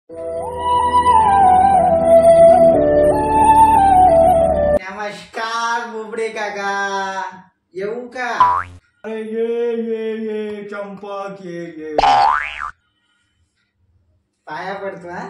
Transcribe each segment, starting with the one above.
नमस्कार बोबडे काका, येऊ का? अरे ये चंपक ये पाया पडतो हा.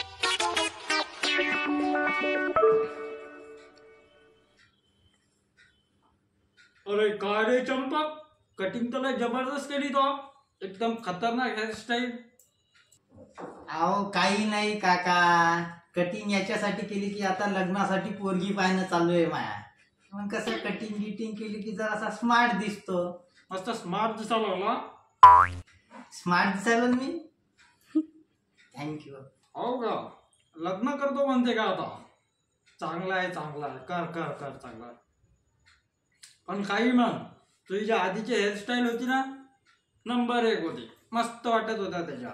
अरे काय रे चंपक, कटिंग तर लय जबरदस्त केली तो, एकदम खतरनाक हेअरस्टाईल. अहो काही नाही काका, कटिंग याच्यासाठी केली की आता लग्नासाठी पोरगी पाहणं चालू आहे माया. मग कसं कटिंग गिटिंग केली की जरासा स्मार्ट दिसतो. मस्त स्मार्ट दिसायला लागला. स्मार्ट दिसायला मी. थँक्यू. हो का, लग्न करतो म्हणते का आता? चांगला आहे कर कर कर चांगला आहे. पण काही म्हण, तुझी जी आधीची हेअरस्टाईल होती ना, नंबर 1 होती, मस्त वाटत होता त्याच्या.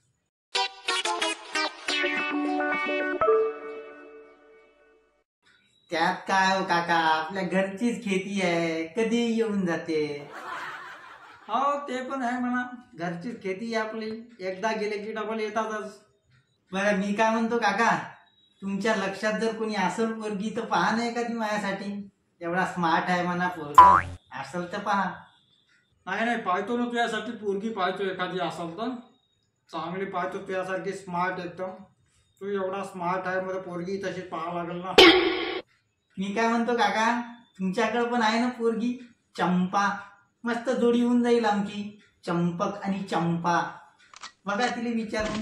त्यात काय हो काका, आपल्या घरचीच खेती आहे, कधी येऊन जाते. हो ते पण आहे म्हणा, घरचीच खेती आहे आपली, एकदा गेले की डबल येतातच. बरं मी काय म्हणतो काका, तुमच्या लक्षात जर कोणी असेल पोरगी तर पहा नाही का ती माझ्यासाठी. एवढा स्मार्ट आहे म्हणा पोरगा, असेल तर पहा. नाही पाहतो ना तुझ्यासाठी पोरगी, पाहतो एखादी असेल तर चांगली पाहतो तुझ्यासारखी स्मार्ट एकदम. तू एवढा स्मार्ट आहे, मला पोरगी तशी पाहावं लागेल ना. मी काय म्हणतो काका, तुमच्याकडे पण आहे ना पोरगी चंपा, मस्त जोडी होऊन जाईल आमची, चंपक आणि चंपा. बघा तिला विचारून.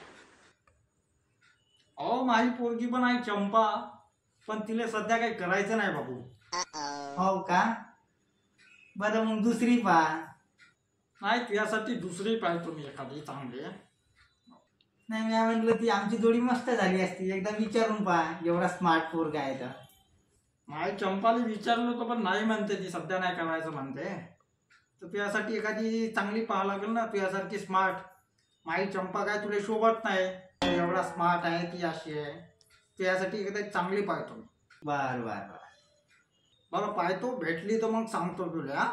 अहो माझी पोरगी पण आहे चंपा, पण तिला सध्या काही करायचं नाही बाबू. हो का, बरं मग दुसरी पहा. नाही तुझ्यासाठी दुसरी पाहतो मी एखादी चांगली. नाही मी म्हटलं ती आमची जोडी मस्त झाली असती, एकदा विचारून पहा, एवढा स्मार्ट पोरगा आहे तर. माझी चंपाला विचारलं होतं पण नाही म्हणते ती, सध्या नाही करायचं म्हणते. तर तुझ्यासाठी एखादी चांगली पाहावं लागेल ना, तुझ्यासारखी स्मार्ट. माझी चंपा काय तुला शोभत नाही, एवढा स्मार्ट आहे ती, अशी आहे. तुझ्यासाठी एखादी चांगली पाहतो. बर बर बर बरं पाहतो, भेटली तर मग सांगतो तुला.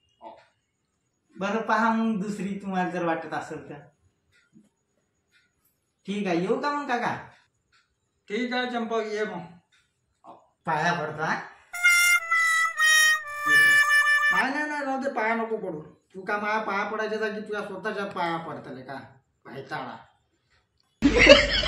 बरं पहा मग दुसरी, तुम्हाला जर वाटत असेल तर. ठीक आहे, येऊ का मग काका? ठीक आहे चंपा, ये मग. पाया पडतो हा. नाही राहू दे, पाया नको पडू. तू का माझ्या पाया पडायच्या जागी तुझ्या स्वतःच्या पाया पडतले का, पायताळा.